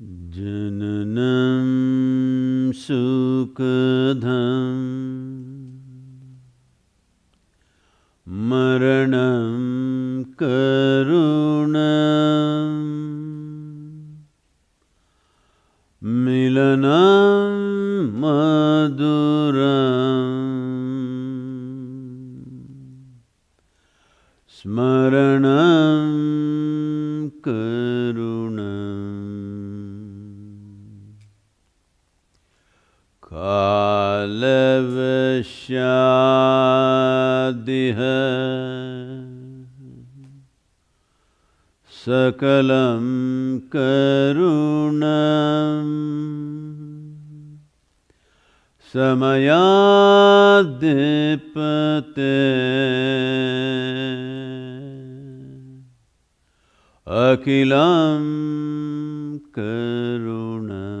जननं सुखदं मरणं करुणं मिलनं मधुरं स्मरणं करुणम् कालवश्यादिह सकलं करुणं समयाद्धिपते अखिलं करुणम्